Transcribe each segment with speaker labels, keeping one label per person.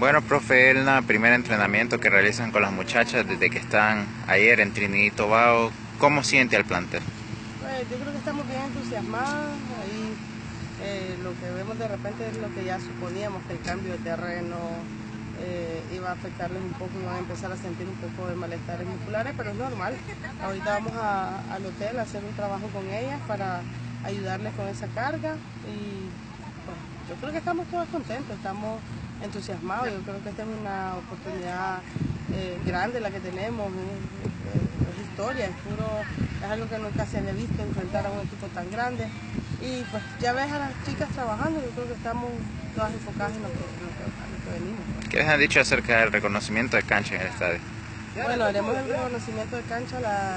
Speaker 1: Bueno, profe, es el primer entrenamiento que realizan con las muchachas desde que están ayer en Trinidad y Tobago. ¿Cómo siente al plantel?
Speaker 2: Pues yo creo que estamos bien entusiasmados. Ahí lo que vemos de repente es lo que ya suponíamos, que el cambio de terreno iba a afectarles un poco, iban a empezar a sentir un poco de malestares musculares, pero es normal. Ahorita vamos al hotel a hacer un trabajo con ellas para ayudarles con esa carga y pues, yo creo que estamos todos contentos, estamos entusiasmados. Yo creo que esta es una oportunidad grande la que tenemos, es historia, es algo que nunca se había visto, enfrentar a un equipo tan grande. Y pues ya ves a las chicas trabajando, yo creo que estamos todas enfocadas en lo que venimos.
Speaker 1: ¿Qué les han dicho acerca del reconocimiento de cancha en el estadio?
Speaker 2: Bueno, haremos el reconocimiento de cancha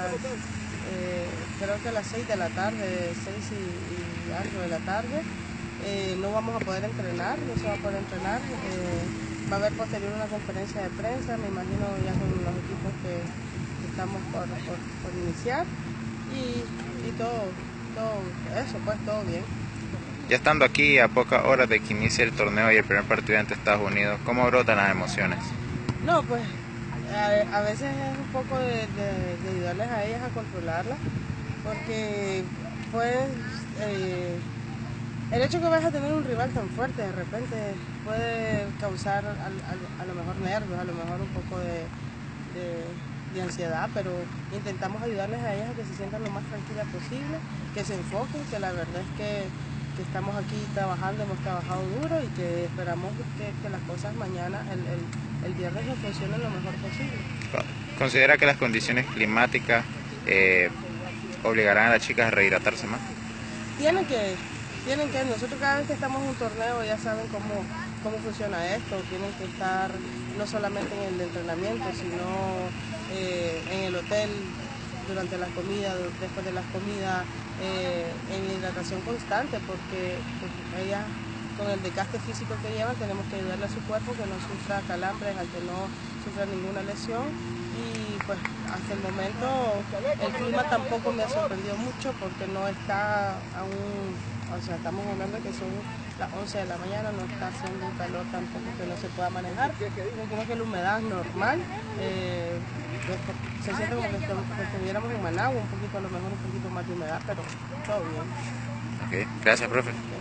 Speaker 2: creo que a las 6 de la tarde, 6 y algo de la tarde. No vamos a poder entrenar, no se va a poder entrenar. Va a haber posterior una conferencia de prensa, me imagino ya con los equipos que estamos por iniciar. Y todo eso, pues todo bien.
Speaker 1: Ya estando aquí a pocas horas de que inicie el torneo y el primer partido ante Estados Unidos, ¿cómo brotan las emociones?
Speaker 2: No, pues a veces es un poco de ayudarles a ellas a controlarlas, porque pues el hecho que vas a tener un rival tan fuerte de repente puede causar a lo mejor nervios, a lo mejor un poco de ansiedad, pero intentamos ayudarles a ellas a que se sientan lo más tranquilas posible, que se enfoquen, que la verdad es que estamos aquí trabajando, hemos trabajado duro y que esperamos que las cosas mañana, el viernes, nos funcionen lo mejor posible.
Speaker 1: ¿Considera que las condiciones climáticas obligarán a las chicas a rehidratarse más?
Speaker 2: Tienen que, nosotros cada vez que estamos en un torneo ya saben cómo funciona esto, tienen que estar no solamente en el entrenamiento, sino en el hotel, durante la comida, después de las comidas, en hidratación constante, porque ellas con el desgaste físico que llevan tenemos que ayudarle a su cuerpo que no sufra calambres, a que no sufra ninguna lesión. Y pues hasta el momento el clima tampoco me ha sorprendido mucho porque no está aún, o sea, estamos hablando que son las 11 de la mañana, no está haciendo un calor tampoco que no se pueda manejar. Yo creo que la humedad es normal, se siente como que estuviéramos en Managua, un poquito, a lo mejor un poquito más de humedad, pero todo bien.
Speaker 1: Okay. Gracias, profe.